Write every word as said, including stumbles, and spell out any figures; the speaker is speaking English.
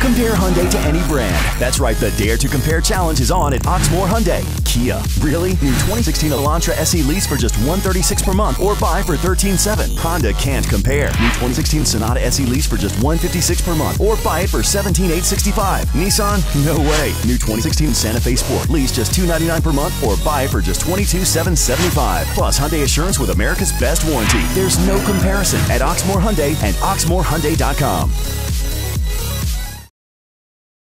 compare Hyundai to any brand. That's right, the Dare to Compare challenge is on at Oxmoor Hyundai. Kia, really? New twenty sixteen Elantra S E lease for just one hundred thirty-six dollars per month or buy for thirteen seven hundred dollars. Honda can't compare. New twenty sixteen Sonata S E lease for just one hundred fifty-six dollars per month or buy it for seventeen thousand eight hundred sixty-five dollars. Nissan? No way. New twenty sixteen Santa Fe Sport lease just two hundred ninety-nine dollars per month or buy it for just twenty-two thousand seven hundred seventy-five dollars. Plus Hyundai Assurance with America's best warranty. There's no comparison at Oxmoor Hyundai and oxmoor hyundai dot com.